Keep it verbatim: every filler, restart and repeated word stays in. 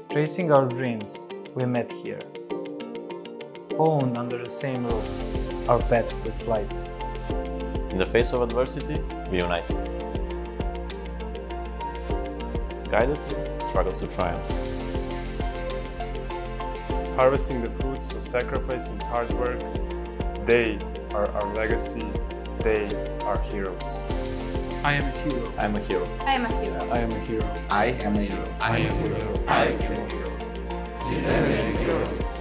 Chasing our dreams, we met here. Owned under the same roof, our paths took flight. In the face of adversity, we unite. Guided through struggles to triumphs. Harvesting the fruits of sacrifice and hard work, they are our legacy, they are heroes. I am a hero. I am a hero. I am a hero. I am a hero. I am a hero. I am a hero. I am a hero. Tenacity heroes.